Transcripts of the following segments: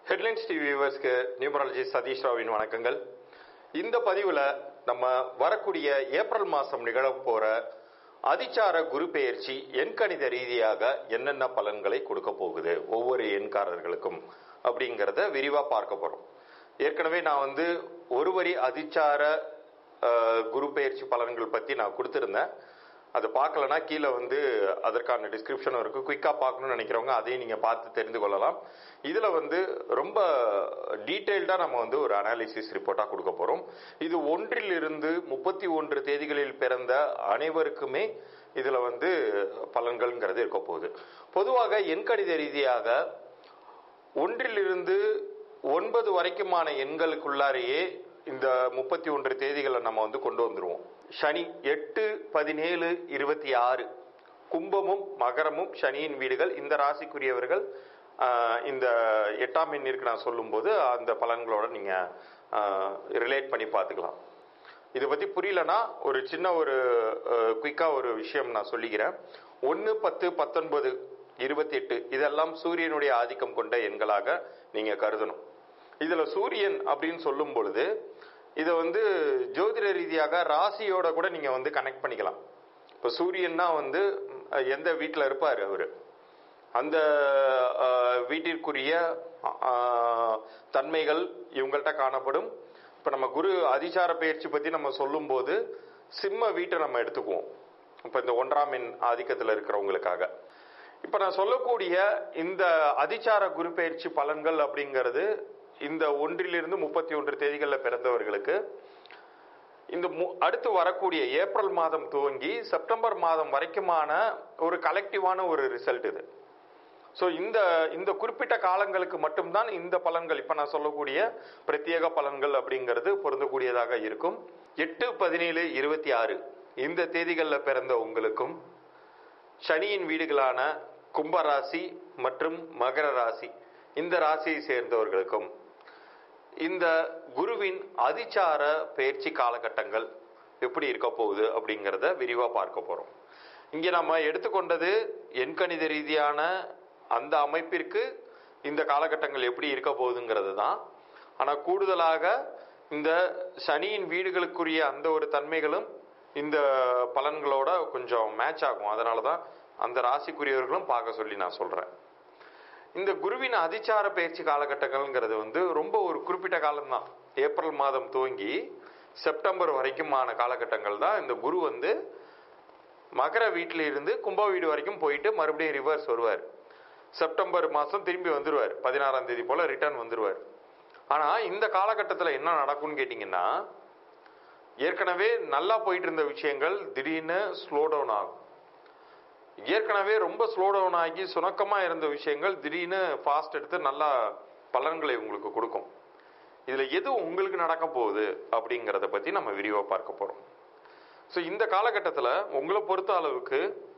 Headlines TV வியூவர்ஸ்க்கு numerology Satish ராவின் வணக்கங்கள். இந்த பதிவில் நம்ம வரக்கூடிய ஏப்ரல் மாதம் நிகழப்போகிற அதிச்சார குரு பெயர்ச்சி எண்கணித ரீதியாக என்னென்ன பலன்களை கொடுக்க போகுது ஒவ்வொரு எண்காரர்களுக்கும் அப்படிங்கிறத விரிவாக பார்க்க போகிறோம். ஏற்கனவே நான் ஒரு வரி அதிச்சார குரு பெயர்ச்சி பலன்கள் பற்றி நான் கொடுத்துருந்தேன். அது பார்க்கலன்னா கீழே அதற்கான டிஸ்கிரிப்ஷனும் இருக்குது. குயிக்காக பார்க்கணும்னு நினைக்கிறவங்க அதையும் நீங்கள் பார்த்து தெரிந்து கொள்ளலாம். இதில் ரொம்ப டீட்டெயில்டாக நம்ம ஒரு அனாலிசிஸ் ரிப்போர்ட்டாக கொடுக்க போகிறோம். இது 1 to 31 தேதிகளில் பிறந்த அனைவருக்குமே இதில் பலன்கள்ங்கிறது இருக்க போகுது. பொதுவாக எண்கணித ரீதியாக 1 to 9 வரைக்குமான எண்களுக்குள்ளாரையே இந்த 31 தேதிகளை நம்ம கொண்டு வந்துருவோம். சனி 8, 17, 26 கும்பமும் மகரமும் சனியின் வீடுகள். இந்த ராசிக்குரியவர்கள் இந்த 8ஆம் எண்ணிற்கு நான் சொல்லும்போது அந்த பலன்களோட நீங்கள் ரிலேட் பண்ணி பார்த்துக்கலாம். இதை பற்றி புரியலன்னா ஒரு சின்ன குயிக்காக ஒரு விஷயம் நான் சொல்லிக்கிறேன். 1, 10, 19, 28 இதெல்லாம் சூரியனுடைய ஆதிக்கம் கொண்ட எண்களாக நீங்கள் கருதணும். இதில் சூரியன் அப்படின்னு சொல்லும் பொழுது இதை ஜோதிட ரீதியாக ராசியோட கூட நீங்கள் கனெக்ட் பண்ணிக்கலாம். இப்போ சூரியன்னா எந்த வீட்டில் இருப்பார் அவர், அந்த வீட்டிற்குரிய தன்மைகள் இவங்கள்ட்ட காணப்படும். இப்போ நம்ம குரு அதிசார பயிற்சி பற்றி நம்ம சொல்லும்போது சிம்ம வீட்டை நம்ம எடுத்துக்குவோம். இப்போ இந்த 1ஆம் எண் ஆதிக்கத்தில் இருக்கிறவங்களுக்காக இப்போ நான் சொல்லக்கூடிய இந்த அதிசார குரு பயிற்சி பலன்கள் அப்படிங்கிறது இந்த 1 to 31 தேதிகளில் பிறந்தவர்களுக்கு இந்த அடுத்து வரக்கூடிய ஏப்ரல் மாதம் துவங்கி செப்டம்பர் மாதம் வரைக்குமான ஒரு கலெக்டிவான ஒரு ரிசல்ட் இது. ஸோ இந்த குறிப்பிட்ட காலங்களுக்கு மட்டும்தான் இந்த பலன்கள், இப்போ நான் சொல்லக்கூடிய பிரத்யேக பலன்கள் அப்படிங்கிறது பொருந்தக்கூடியதாக இருக்கும். 8, 17, 26 இந்த தேதிகளில் பிறந்த உங்களுக்கும் சனியின் வீடுகளான கும்பராசி மற்றும் மகர ராசி இந்த ராசியை சேர்ந்தவர்களுக்கும் இந்த குருவின் அதிச்சார பயிற்சி காலகட்டங்கள் எப்படி இருக்க போகுது அப்படிங்கிறத விரிவாக பார்க்க போகிறோம். இங்கே நம்ம எடுத்துக்கொண்டது எண்கணித ரீதியான அந்த அமைப்பிற்கு இந்த காலகட்டங்கள் எப்படி இருக்க போகுதுங்கிறது தான். ஆனால் கூடுதலாக இந்த சனியின் வீடுகளுக்குரிய அந்த ஒரு தன்மைகளும் இந்த பலன்களோட கொஞ்சம் மேட்ச் ஆகும். அதனால தான் அந்த ராசிக்குரியவர்களும் பார்க்க சொல்லி நான் சொல்கிறேன். இந்த குருவின் அதிச்சார பயிற்சி காலகட்டங்கள்ங்கிறது ரொம்ப ஒரு குறிப்பிட்ட காலம்தான். ஏப்ரல் மாதம் துவங்கி செப்டம்பர் வரைக்குமான காலகட்டங்கள் தான். இந்த குரு மகர வீட்டில் இருந்து கும்ப வீடு வரைக்கும் போயிட்டு மறுபடியும் ரிவர்ஸ் வருவார். செப்டம்பர் மாதம் திரும்பி வந்துடுவார். 16ஆம் தேதி போல் ரிட்டர்ன் வந்துடுவார். ஆனால் இந்த காலகட்டத்தில் என்ன நடக்கும்னு கேட்டிங்கன்னா, ஏற்கனவே நல்லா போயிட்டு இருந்த விஷயங்கள் திடீர்னு ஸ்லோ டவுன் ஆகும். ஏற்கனவே ரொம்ப ஸ்லோ டவுன் ஆகி சுணக்கமாக இருந்த விஷயங்கள் திடீர்னு ஃபாஸ்ட் எடுத்து நல்லா பலன்களை உங்களுக்கு கொடுக்கும். இதில் எது உங்களுக்கு நடக்க போகுது அப்படிங்கிறத பற்றி நம்ம விரிவாக பார்க்க போகிறோம். ஸோ இந்த காலகட்டத்தில் உங்களை பொறுத்த அளவுக்கு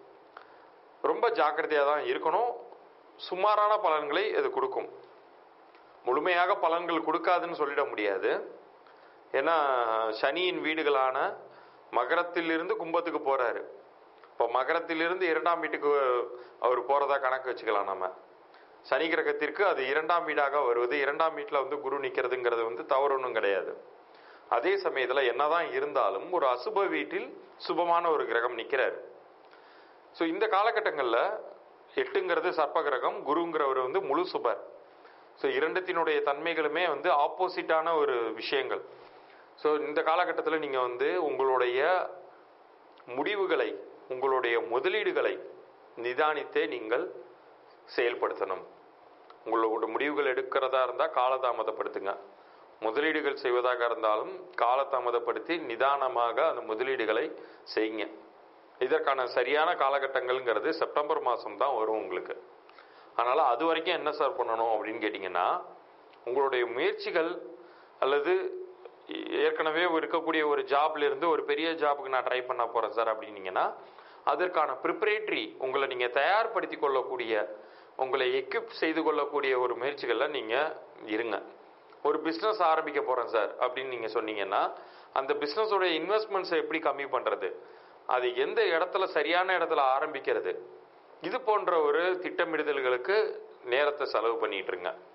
ரொம்ப ஜாக்கிரதையாக தான் இருக்கணும். சுமாரான பலன்களை இது கொடுக்கும். முழுமையாக பலன்கள் கொடுக்காதுன்னு சொல்லிட முடியாது. ஏன்னா சனியின் வீடுகளான மகரத்திலிருந்து கும்பத்துக்கு போகிறாரு. இப்போ மகரத்திலிருந்து 2ஆம் வீட்டுக்கு அவர் போகிறதா கணக்கு வச்சுக்கலாம். நம்ம சனி கிரகத்திற்கு அது 2ஆம் வீடாக வருவது, 2ஆம் வீட்டில் குரு நிற்கிறதுங்கிறது தவறு ஒன்றும் கிடையாது. அதே சமயத்தில் என்னதான் இருந்தாலும் ஒரு அசுப வீட்டில் சுபமான ஒரு கிரகம் நிற்கிறார். ஸோ இந்த காலகட்டங்களில் 8ங்கிறது சர்ப்ப கிரகம், குருங்கிறவர் முழு சுபர். ஸோ இரண்டத்தினுடைய தன்மைகளுமே ஆப்போசிட்டான ஒரு விஷயங்கள். ஸோ இந்த காலகட்டத்தில் நீங்கள் உங்களுடைய முடிவுகளை, உங்களுடைய முதலீடுகளை நிதானித்தே நீங்கள் செயல்படுத்தணும். உங்களோட முடிவுகள் எடுக்கிறதா இருந்தால் காலதாமதப்படுத்துங்க. முதலீடுகள் செய்வதாக இருந்தாலும் காலதாமதப்படுத்தி நிதானமாக அந்த முதலீடுகளை செய்யுங்க. இதற்கான சரியான காலகட்டங்கள்ங்கிறது செப்டம்பர் மாதம் தான் வரும் உங்களுக்கு. அதனால் அது வரைக்கும் என்ன சார் பண்ணணும் அப்படின்னு கேட்டிங்கன்னா, உங்களுடைய முயற்சிகள் அல்லது ஏற்கனவே இருக்கக்கூடிய ஒரு ஜாப்ல இருந்து ஒரு பெரிய ஜாபுக்கு நான் ட்ரை பண்ண போகிறேன் சார் அப்படின்னீங்கன்னா, அதற்கான ப்ரிப்பரேட்டரி உங்களை நீங்கள் தயார்படுத்தி கொள்ளக்கூடிய, உங்களை எக்யூப் செய்து கொள்ளக்கூடிய ஒரு முயற்சிகளில் நீங்கள் இருங்க. ஒரு பிஸ்னஸ் ஆரம்பிக்க போகிறேன் சார் அப்படின்னு நீங்கள் சொன்னீங்கன்னா, அந்த பிஸ்னஸோடைய இன்வெஸ்ட்மெண்ட்ஸை எப்படி கம்மி பண்ணுறது, அது எந்த இடத்துல சரியான இடத்துல ஆரம்பிக்கிறது, இது போன்ற ஒரு திட்டமிடுதல்களுக்கு நேரத்தை செலவு பண்ணிட்டுருங்க.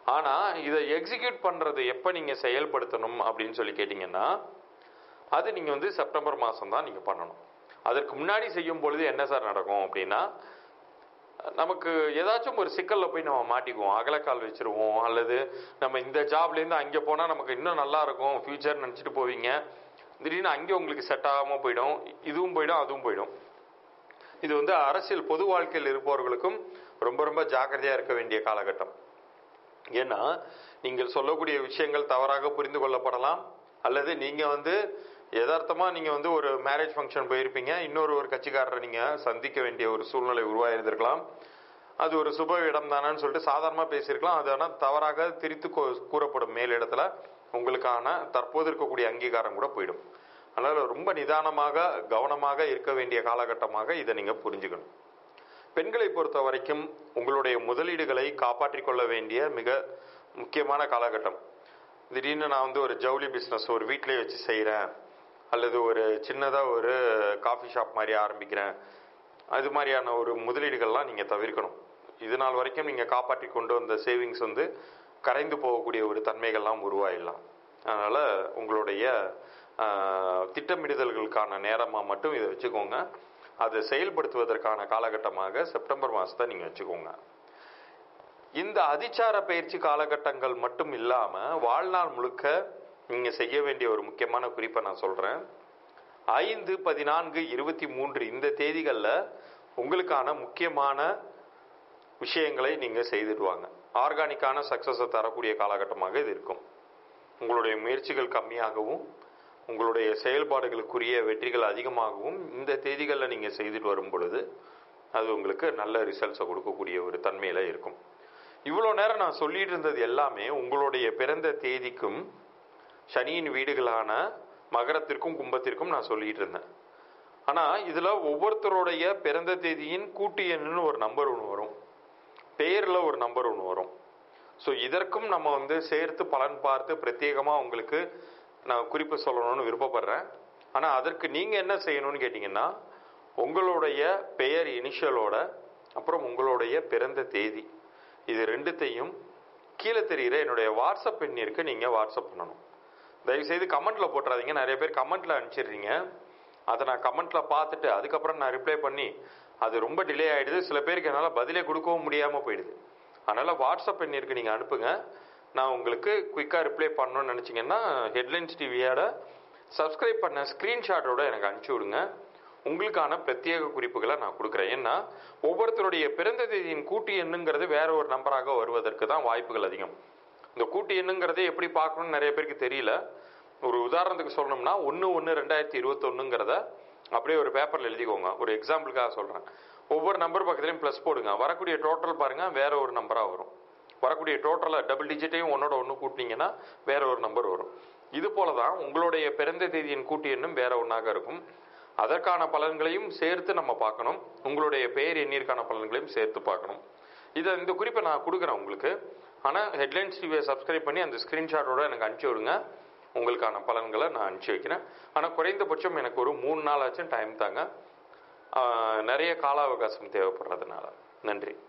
ஆனா இதை எக்ஸிக்யூட் பண்றது எப்ப நீங்க செயல்படுத்தணும் அப்படின்னு சொல்லி கேட்டீங்கன்னா, அது நீங்க வந்து செப்டம்பர் மாசம் தான் நீங்க பண்ணணும். அதற்கு முன்னாடி செய்யும் பொழுது என்ன சார் நடக்கும் அப்படின்னா, நமக்கு ஏதாச்சும் ஒரு சிக்கல்ல போய் நம்ம மாட்டிக்குவோம். அகலக்கால் வச்சிருவோம், அல்லது நம்ம இந்த ஜாப்ல இருந்து அங்க போனா நமக்கு இன்னும் நல்லா இருக்கும் ஃபியூச்சர் நினைச்சிட்டு போவீங்க. திடீர்னு அங்கே உங்களுக்கு செட் ஆகாம போயிடும், இதுவும் போயிடும் அதுவும் போயிடும். இது வந்து அரசியல் பொது வாழ்க்கையில் இருப்பவர்களுக்கும் ரொம்ப ரொம்ப ஜாக்கிரதையா இருக்க வேண்டிய காலகட்டம். ஏன்னா நீங்கள் சொல்லக்கூடிய விஷயங்கள் தவறாக புரிந்து கொள்ளப்படலாம், அல்லது நீங்க வந்து யதார்த்தமா நீங்க வந்து ஒரு மேரேஜ் ஃபங்க்ஷன் போயிருப்பீங்க, ஒரு கட்சிக்காரரை நீங்க சந்திக்க வேண்டிய ஒரு சூழ்நிலை உருவாயிருந்திருக்கலாம். அது ஒரு சுப இடம் தானேன்னு சொல்லிட்டு சாதாரணமா பேசியிருக்கலாம். அது ஆனால் தவறாக திரித்து கூறப்படும் மேலிடத்துல உங்களுக்கான தற்போது இருக்கக்கூடிய அங்கீகாரம் கூட போயிடும். அதனால ரொம்ப நிதானமாக கவனமாக இருக்க வேண்டிய காலகட்டமாக இதை நீங்க புரிஞ்சுக்கணும். பெண்களை பொறுத்த வரைக்கும் உங்களுடைய முதலீடுகளை காப்பாற்றிக் கொள்ள வேண்டிய மிக முக்கியமான காலகட்டம். திடீர்னு நான் வந்து ஒரு ஜவுளி பிஸ்னஸ் ஒரு வீட்டிலே வச்சு செய்கிறேன், அல்லது ஒரு சின்னதாக ஒரு காஃபி ஷாப் மாதிரி ஆரம்பிக்கிறேன், அது மாதிரியான ஒரு முதலீடுகள்லாம் நீங்கள் தவிர்க்கணும். இது நாள் வரைக்கும் நீங்கள் காப்பாற்றி கொண்டு வந்த சேவிங்ஸ் வந்து கரைந்து போகக்கூடிய ஒரு தன்மைகள்லாம் உருவாயிடலாம். அதனால் உங்களுடைய திட்டமிடுதல்களுக்கான நேரமாக மட்டும் இதை வச்சுக்கோங்க. அதை செயல்படுத்துவதற்கான காலகட்டமாக செப்டம்பர் மாதத்தை நீங்கள் வச்சுக்கோங்க. இந்த அதிச்சார பயிற்சி காலகட்டங்கள் மட்டும் இல்லாமல் வாழ்நாள் முழுக்க நீங்கள் செய்ய வேண்டிய ஒரு முக்கியமான குறிப்பை நான் சொல்கிறேன். 5, 14, 23 இந்த தேதிகளில் உங்களுக்கான முக்கியமான விஷயங்களை நீங்கள் செய்துடுவாங்க. ஆர்கானிக்கான சக்ஸஸை தரக்கூடிய காலகட்டமாக இது இருக்கும். உங்களுடைய முயற்சிகள் கம்மியாகவும் உங்களுடைய செயல்பாடுகளுக்குரிய வெற்றிகள் அதிகமாகவும் இந்த தேதிகளில் நீங்கள் செய்துட்டு வரும் பொழுது அது உங்களுக்கு நல்ல ரிசல்ட்ஸை கொடுக்கக்கூடிய ஒரு தன்மையில் இருக்கும். இவ்வளோ நேரம் நான் சொல்லிட்டு இருந்தது எல்லாமே உங்களுடைய பிறந்த தேதிக்கும் சனியின் வீடுகளான மகரத்திற்கும் கும்பத்திற்கும் நான் சொல்லிட்டு இருந்தேன். ஆனால் இதில் ஒவ்வொருத்தருடைய பிறந்த தேதியின் கூட்டு எண்ணுன்னு ஒரு நம்பர் ஒன்று வரும், பெயரில் ஒரு நம்பர் ஒன்று வரும். ஸோ இதற்கும் நம்ம வந்து சேர்த்து பலன் பார்த்து பிரத்யேகமாக உங்களுக்கு நான் குறிப்பு சொல்லணும்னு விருப்பப்படுறேன். ஆனால் அதற்கு நீங்கள் என்ன செய்யணும்னு கேட்டிங்கன்னா, உங்களுடைய பெயர் இனிஷியலோட அப்புறம் உங்களுடைய பிறந்த தேதி இது ரெண்டுத்தையும் கீழே தெரிகிற என்னுடைய வாட்ஸ்அப் எண்ணிற்கு நீங்கள் வாட்ஸ்அப் பண்ணணும். தயவுசெய்து கமெண்ட்டில் போட்டுறாதீங்க. நிறைய பேர் கமெண்ட்டில் அனுப்பிச்சிடுறீங்க. அதை நான் கமெண்ட்டில் பார்த்துட்டு அதுக்கப்புறம் நான் ரிப்ளை பண்ணி அது ரொம்ப டிலே ஆகிடுது. சில பேருக்கு என்னால் பதிலே கொடுக்கவும் முடியாமல் போயிடுது. அதனால் வாட்ஸ்அப் எண்ணிற்கு நீங்கள் அனுப்புங்க. நான் உங்களுக்கு குயிக்காக ரிப்ளை பண்ணணும்னு நினச்சிங்கன்னா ஹெட்லைன்ஸ் டிவியோட சப்ஸ்கிரைப் பண்ண ஸ்க்ரீன்ஷாட்டோட எனக்கு அனுப்பிச்சி விடுங்க. உங்களுக்கான பிரத்யேக குறிப்புகளை நான் கொடுக்குறேன். ஏன்னா ஒவ்வொருத்தருடைய பிறந்த தேதியின் கூட்டு எண்ணுங்கிறது வேற ஒரு நம்பராக வருவதற்கு தான் வாய்ப்புகள் அதிகம். இந்த கூட்டு எண்ணுங்கிறதே எப்படி பார்க்கணும்னு நிறைய பேருக்கு தெரியல. ஒரு உதாரணத்துக்கு சொல்லணும்னா 1/1/2021ங்கிறத அப்படியே ஒரு பேப்பரில் எழுதிக்கோங்க. ஒரு எக்ஸாம்பிளுக்காக சொல்கிறேன். ஒவ்வொரு நம்பர் பக்கத்துலையும் ப்ளஸ் போடுங்க. வரக்கூடிய டோட்டல் பாருங்கள் வேற ஒரு நம்பராக வரும். வரக்கூடிய டோட்டலாக டபுள் டிஜிட்டையும் ஒன்னோட ஒன்று கூட்டினீங்கன்னா வேற ஒரு நம்பர் வரும். இது போல தான் உங்களுடைய பிறந்த தேதியின் கூட்டு எண்ணும் வேற ஒன்றாக இருக்கும். அதற்கான பலன்களையும் சேர்த்து நம்ம பார்க்கணும். உங்களுடைய பெயர் எண்ணிற்கான பலன்களையும் சேர்த்து பார்க்கணும். இந்த குறிப்பை நான் கொடுக்குறேன் உங்களுக்கு. ஆனால் ஹெட்லைன்ஸ் டிவியை சப்ஸ்கிரைப் பண்ணி அந்த ஸ்க்ரீன்ஷாட்டோட எனக்கு அனுப்பிச்சி விடுங்க. உங்களுக்கான பலன்களை நான் அனுப்பிச்சி வைக்கிறேன். ஆனால் குறைந்தபட்சம் எனக்கு ஒரு 3 நாள் ஆச்சும் டைம் தாங்க. நிறைய கால அவகாசம் தேவைப்படுறதுனால. நன்றி.